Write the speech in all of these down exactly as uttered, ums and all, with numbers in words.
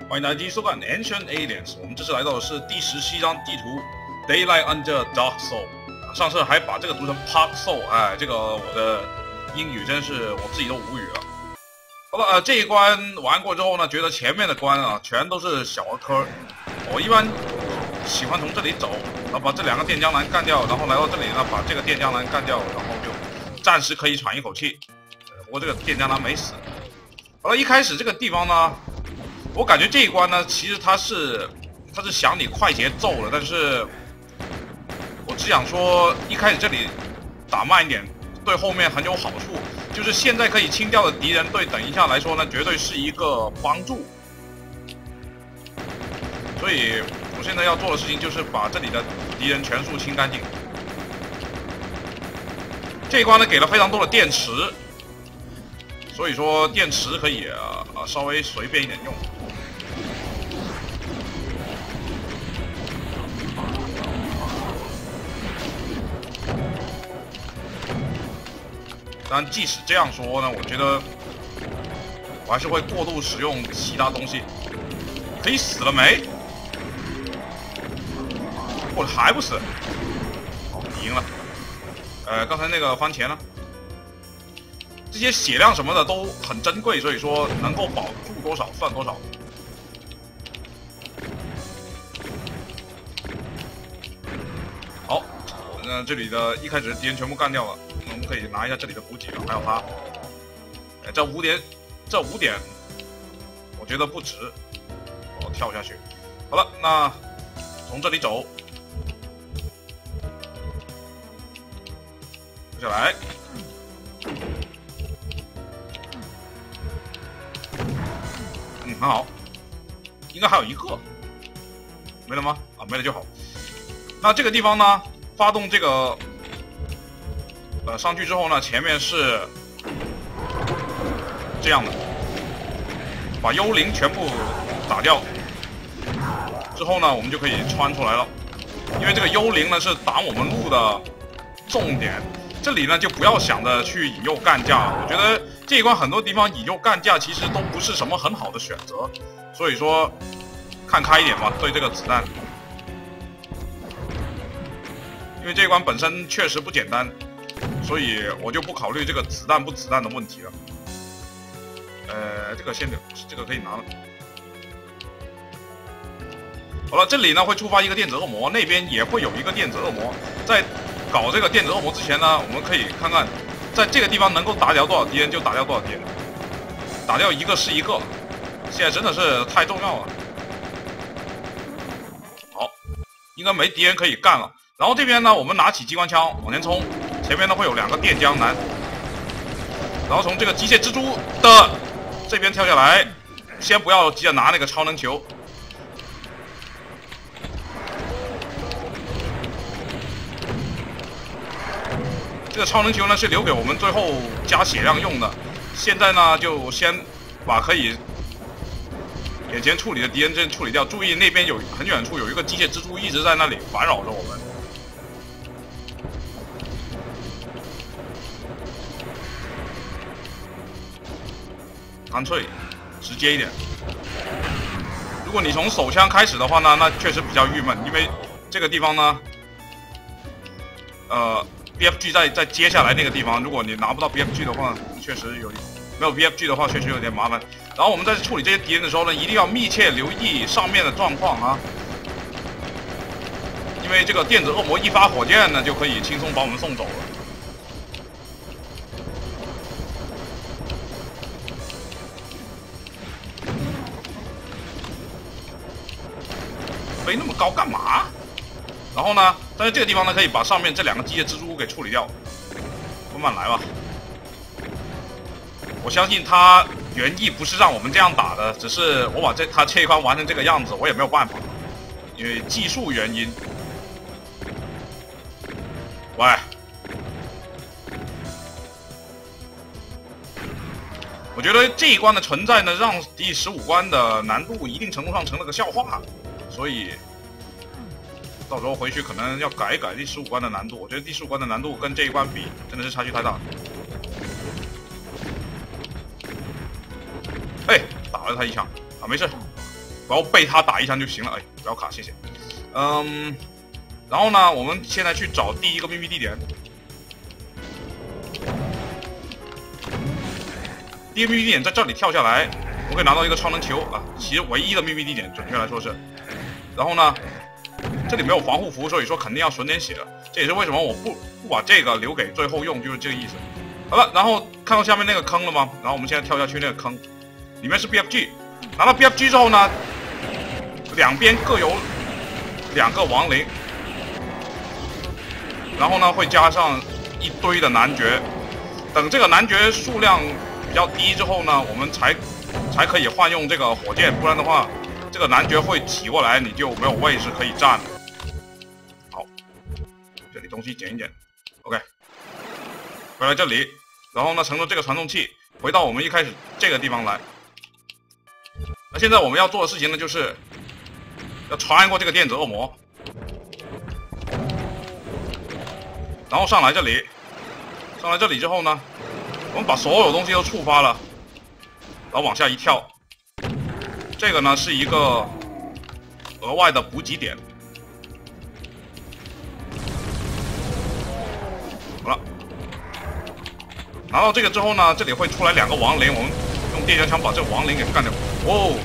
欢迎大家继续收看 Ancient Aliens， 我们这次来到的是第十七章地图 Daylight Under Dark Soul。上次还把这个读成 Park Soul， 哎，这个我的英语真是我自己都无语了。好了，呃，这一关玩过之后呢，觉得前面的关啊全都是小儿科。我一般喜欢从这里走，然后把这两个电浆男干掉，然后来到这里呢，把这个电浆男干掉，然后就暂时可以喘一口气。不过这个电浆男没死。好了，一开始这个地方呢。 我感觉这一关呢，其实它是它是想你快节奏了，但是我只想说，一开始这里打慢一点，对后面很有好处。就是现在可以清掉的敌人，对等一下来说呢，绝对是一个帮助。所以我现在要做的事情就是把这里的敌人全数清干净。这一关呢，给了非常多的电池，所以说电池可以呃稍微随便一点用。 但即使这样说呢，我觉得我还是会过度使用其他东西。可以死了没？我还不死？好，你赢了。呃，刚才那个番茄呢？这些血量什么的都很珍贵，所以说能够保住多少算多少。好，那这里的一开始敌人全部干掉了。 我们可以拿一下这里的补给了，还有它。哎，这五点，这五点，我觉得不值。我跳下去。好了，那从这里走，接下来，嗯，很好，应该还有一个，没了吗？啊，没了就好。那这个地方呢，发动这个。 呃，上去之后呢，前面是这样的，把幽灵全部打掉，之后呢，我们就可以穿出来了。因为这个幽灵呢是挡我们路的重点，这里呢就不要想着去引诱干架了。我觉得这一关很多地方引诱干架其实都不是什么很好的选择，所以说看开一点吧，对这个子弹，因为这一关本身确实不简单。 所以我就不考虑这个子弹不子弹的问题了。呃，这个先这个可以拿了。好了，这里呢会触发一个电子恶魔，那边也会有一个电子恶魔。在搞这个电子恶魔之前呢，我们可以看看，在这个地方能够打掉多少敌人就打掉多少敌人，打掉一个是一个。现在真的是太重要了。好，应该没敌人可以干了。然后这边呢，我们拿起机关枪往前冲。 前面呢会有两个电浆男，然后从这个机械蜘蛛的这边跳下来，先不要急着拿那个超能球。这个超能球呢是留给我们最后加血量用的，现在呢就先把可以眼前处理的敌人先处理掉。注意那边有很远处有一个机械蜘蛛一直在那里烦扰着我们。 干脆直接一点。如果你从手枪开始的话呢，那确实比较郁闷，因为这个地方呢，呃 ，B F G 在在接下来那个地方，如果你拿不到 B F G 的话，确实有没有 B F G 的话，确实有点麻烦。然后我们在处理这些敌人的时候呢，一定要密切留意上面的状况啊，因为这个电子恶魔一发火箭呢，就可以轻松把我们送走了。 飞那么高干嘛？然后呢？但是这个地方呢，可以把上面这两个机械蜘蛛给处理掉。慢慢来吧。我相信他原意不是让我们这样打的，只是我把这他这一关玩成这个样子，我也没有办法，因为技术原因。喂，我觉得这一关的存在呢，让第十五关的难度一定程度上成了个笑话。 所以，到时候回去可能要改一改第十五关的难度。我觉得第十五关的难度跟这一关比，真的是差距太大。哎，打了他一枪啊，没事。 然后被他打一枪就行了。哎，不要卡，谢谢。嗯，然后呢，我们现在去找第一个秘密地点。第一个秘密地点在这里跳下来，我可以拿到一个超能球啊，其实唯一的秘密地点，准确来说是。然后呢，这里没有防护服，所以说肯定要存点血了。这也是为什么我不不把这个留给最后用，就是这个意思。好了，然后看到下面那个坑了吗？然后我们现在跳下去那个坑，里面是 B F G， 拿到 B F G 之后呢，两边各有两个亡灵，然后呢会加上一堆的男爵。等这个男爵数量比较低之后呢，我们才才可以换用这个火箭，不然的话，这个男爵会挤过来，你就没有位置可以站了。好，这里东西捡一捡 ，OK， 回来这里，然后呢乘着这个传送器回到我们一开始这个地方来。那现在我们要做的事情呢，就是要穿过这个电子恶魔，然后上来这里，上来这里之后呢，我们把所有东西都触发了，然后往下一跳。这个呢是一个额外的补给点。好了，拿到这个之后呢，这里会出来两个亡灵，我们用电浆枪把这个亡灵给干掉。哦，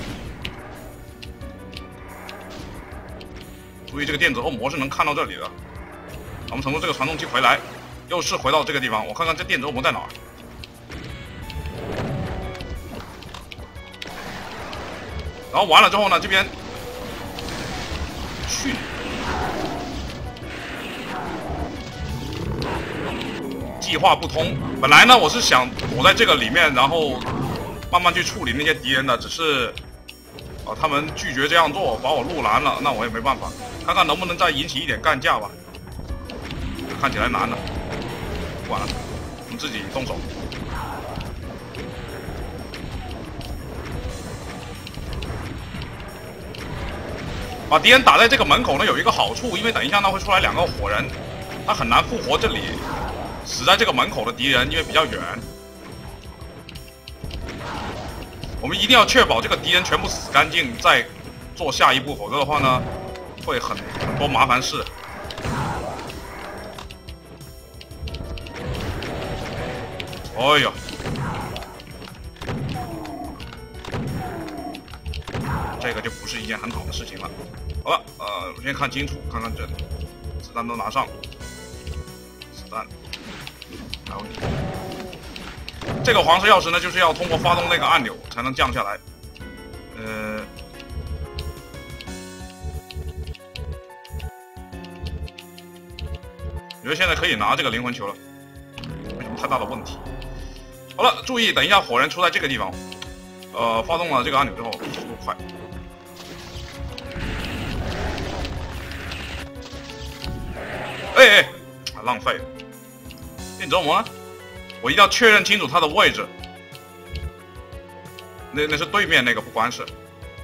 注意这个电子恶魔是能看到这里的。我们乘坐这个传动器回来，又是回到这个地方，我看看这电子恶魔在哪儿。然后完了之后呢，这边去计划不通。本来呢，我是想躲在这个里面，然后慢慢去处理那些敌人的，只是啊，他们拒绝这样做，把我路拦了，那我也没办法，看看能不能再引起一点干架吧。看起来难了，不管了，我们自己动手。把敌人打在这个门口呢，有一个好处，因为等一下呢会出来两个火人，他很难复活这里死在这个门口的敌人，因为比较远。我们一定要确保这个敌人全部死干净，再做下一步，否则的话呢，会很很多麻烦事。哎呦！这个就不是一件很好的事情了。好了，呃，我先看清楚，看看这里，子弹都拿上，子弹，没问题。这个黄色钥匙呢，就是要通过发动那个按钮才能降下来。呃，我觉得现在可以拿这个灵魂球了，没什么太大的问题。好了，注意，等一下火人出在这个地方，呃，发动了这个按钮之后，速度快。哎哎，啊，浪费了。电子恶魔呢？我一定要确认清楚它的位置。那那是对面那个不关事。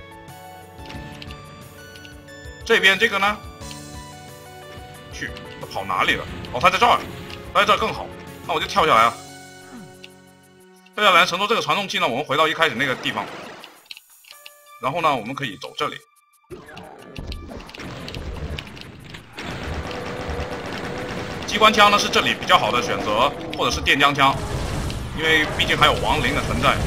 这边这个呢？去，他跑哪里了？哦，他在这儿，他在这儿更好。那我就跳下来啊。跳下来，乘坐这个传动器呢，我们回到一开始那个地方。然后呢，我们可以走这里。机关枪呢是这里比较好的选择，或者是电浆枪，因为毕竟还有亡灵的存在。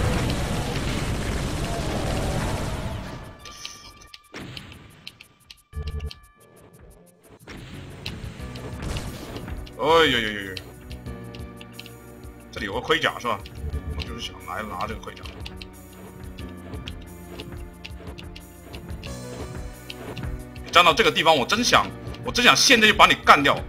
哎呦呦呦呦！这里有个盔甲是吧？我就是想来拿这个盔甲。你站到这个地方，我真想，我真想现在就把你干掉。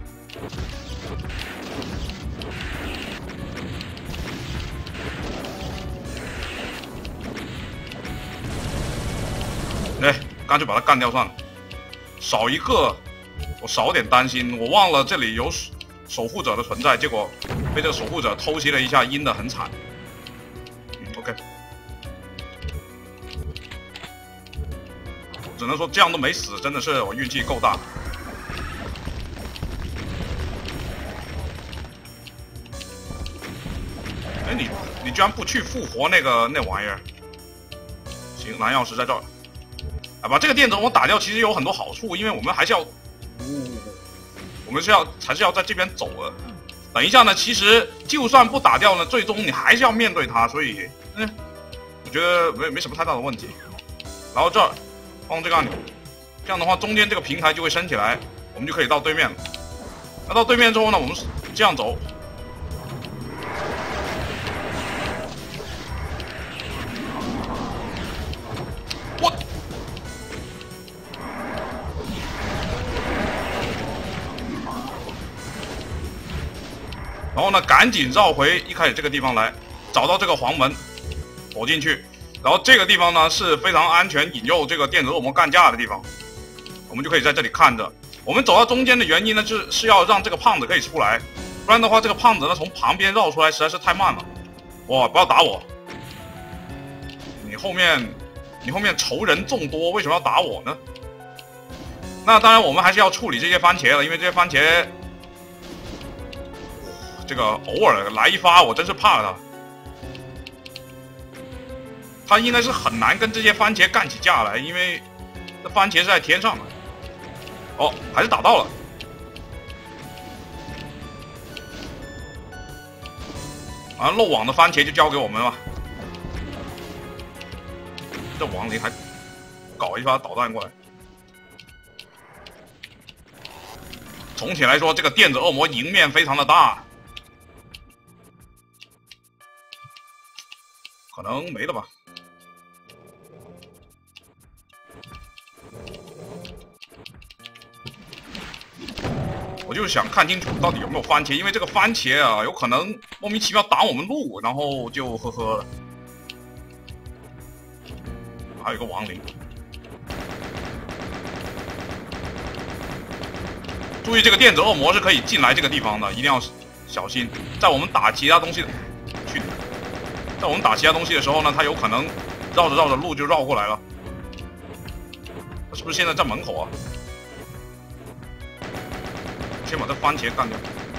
哎，干脆把他干掉算了，少一个，我少点担心。我忘了这里有守护者的存在，结果被这个守护者偷袭了一下，阴得很惨。嗯 ，OK， 只能说这样都没死，真的是我运气够大。哎，你你居然不去复活那个那玩意儿？行，蓝钥匙在这儿。 啊，把这个电子恶魔打掉，其实有很多好处，因为我们还是要，呜，我们是要还是要在这边走的。等一下呢，其实就算不打掉呢，最终你还是要面对它，所以，嗯，我觉得没没什么太大的问题。然后这儿放这个按钮，这样的话中间这个平台就会升起来，我们就可以到对面了。那到对面之后呢，我们这样走。我。然后呢，赶紧绕回一开始这个地方来，找到这个黄门，躲进去。然后这个地方呢是非常安全，引诱这个电子恶魔干架的地方，我们就可以在这里看着。我们走到中间的原因呢，是是要让这个胖子可以出来，不然的话，这个胖子呢从旁边绕出来实在是太慢了。哇，不要打我！你后面，你后面仇人众多，为什么要打我呢？那当然，我们还是要处理这些番茄了，因为这些番茄。这个偶尔来一发，我真是怕他。他应该是很难跟这些番茄干起架来，因为这番茄是在天上的。哦，还是打到了。啊，漏网的番茄就交给我们吧。这亡灵还搞一发导弹过来。总体来说，这个电子恶魔赢面非常的大。可能没了吧。我就想看清楚到底有没有番茄，因为这个番茄啊，有可能莫名其妙挡我们路，然后就呵呵了。还有一个亡灵，注意这个电子恶魔是可以进来这个地方的，一定要小心。在我们打其他东西，去。在我们打其他东西的时候呢，他有可能绕着绕着路就绕过来了。他是不是现在在门口啊？先把这番茄干掉。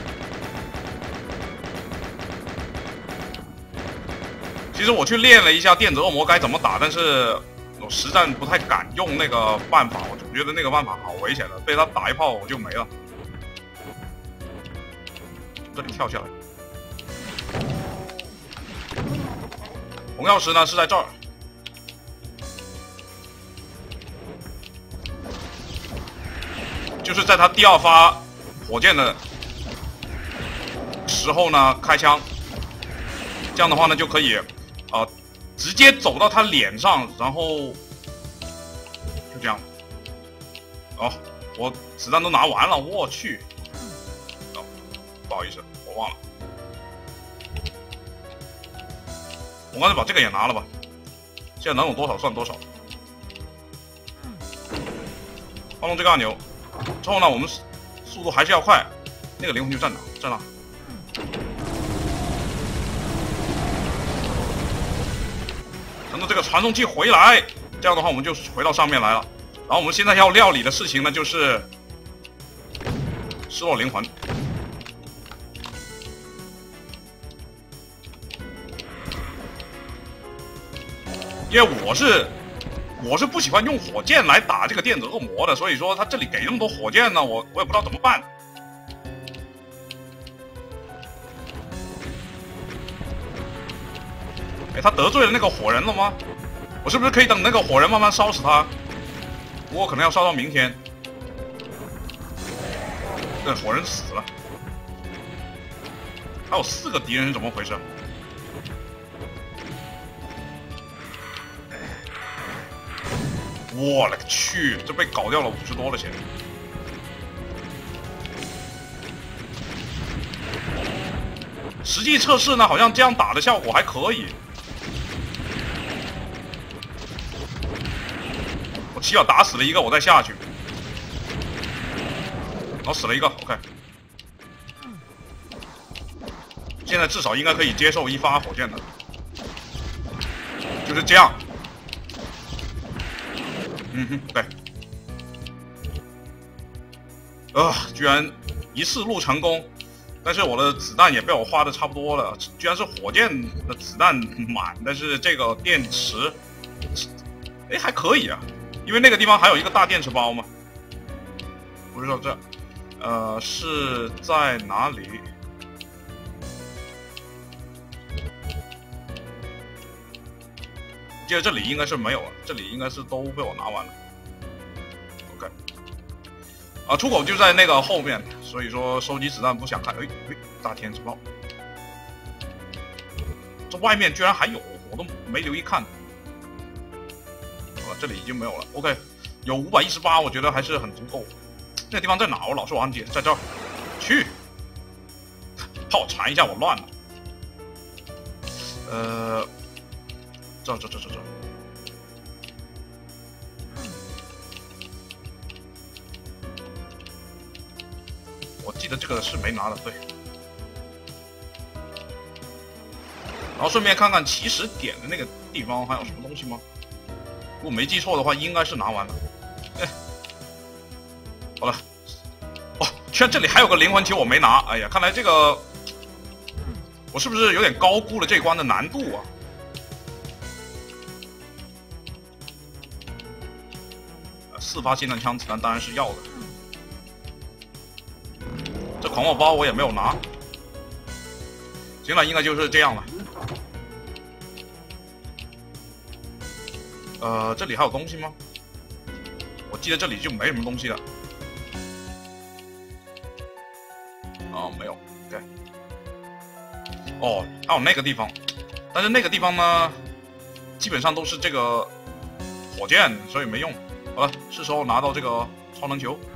其实我去练了一下电子恶魔该怎么打，但是我实战不太敢用那个办法，我总觉得那个办法好危险的，被他打一炮我就没了。这里跳下来。红曜石呢是在这儿，就是在他第二发火箭的时候呢开枪，这样的话呢就可以，呃，直接走到他脸上，然后就这样。哦，我子弹都拿完了，我去！哦，不好意思，我忘了。我干脆把这个也拿了吧，现在能有多少算多少。放动这个按钮之后呢，我们速度还是要快。那个灵魂就站哪？站哪？等到这个传送器回来，这样的话我们就回到上面来了。然后我们现在要料理的事情呢，就是失落灵魂。因为我是我是不喜欢用火箭来打这个电子恶魔的，所以说他这里给那么多火箭呢，我我也不知道怎么办。哎，他得罪了那个火人了吗？我是不是可以等那个火人慢慢烧死他？不过可能要烧到明天。对，火人死了。还有四个敌人是怎么回事？我勒个去！这被搞掉了五十多了钱。实际测试呢，好像这样打的效果还可以。我起码打死了一个，我再下去。然后死了一个 ，OK。现在至少应该可以接受一发火箭的，就是这样。嗯哼 ，OK。啊，居然一次录成功，但是我的子弹也被我花的差不多了。居然是火箭的子弹满，但是这个电池，哎，还可以啊。 因为那个地方还有一个大电池包嘛。不是说这，呃，是在哪里？记得这里应该是没有了，这里应该是都被我拿完了。OK， 啊，出口就在那个后面，所以说收集子弹不想看。哎哎，大天之炮，这外面居然还有，我都没留意看。啊，这里已经没有了。OK， 有五百一十八，我觉得还是很足够。那个地方在哪？我老是忘记，在这儿。去，怕我缠一下，我乱了。呃。这这这这这，我记得这个是没拿的，对。然后顺便看看起始点的那个地方还有什么东西吗？如果没记错的话，应该是拿完了。哎，好了，哦，居然这里还有个灵魂球我没拿，哎呀，看来这个我是不是有点高估了这关的难度啊？四发霰弹枪子弹当然是要的，这狂暴包我也没有拿。行了，应该就是这样了。呃，这里还有东西吗？我记得这里就没什么东西了。哦，没有。OK。哦，还有那个地方，但是那个地方呢，基本上都是这个火箭，所以没用。好了，是时候拿到这个超能球。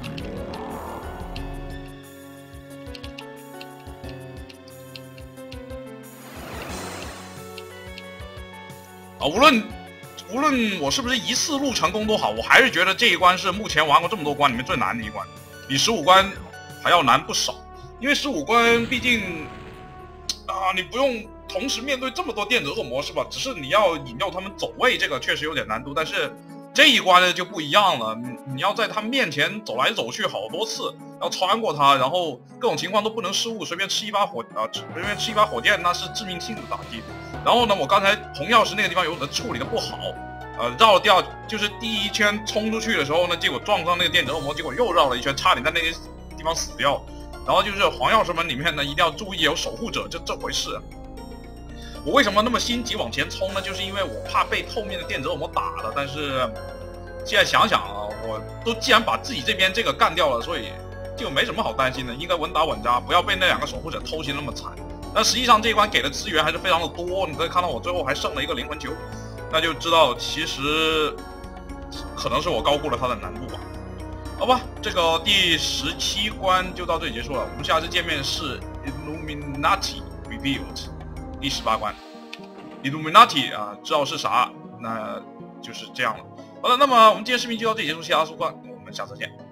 啊，无论无论我是不是一次路成功都好，我还是觉得这一关是目前玩过这么多关里面最难的一关，比十五关还要难不少。因为十五关毕竟啊，你不用同时面对这么多电子恶魔是吧？只是你要引诱他们走位，这个确实有点难度，但是。这一关呢就不一样了，你你要在他们面前走来走去好多次，要穿过他，然后各种情况都不能失误，随便吃一把火啊，随便吃一把火箭那是致命性的打击。然后呢，我刚才红钥匙那个地方有的处理的不好，呃，绕掉就是第一圈冲出去的时候呢，结果撞上那个电子恶魔，结果又绕了一圈，差点在那个地方死掉。然后就是黄钥匙门里面呢，一定要注意有守护者，就这回事。我为什么那么心急往前冲呢？就是因为我怕被后面的电子恶魔打了。但是现在想想啊，我都既然把自己这边这个干掉了，所以就没什么好担心的，应该稳打稳扎，不要被那两个守护者偷袭那么惨。但实际上这一关给的资源还是非常的多，你可以看到我最后还剩了一个灵魂球，那就知道其实可能是我高估了它的难度吧。好吧，这个第十七关就到这里结束了，我们下次见面是 Illuminati Revealed。第十八关 ，Illuminati 啊，知道是啥，那就是这样了。好了，那么我们今天视频就到这里结束，谢谢大家收看，我们下次见。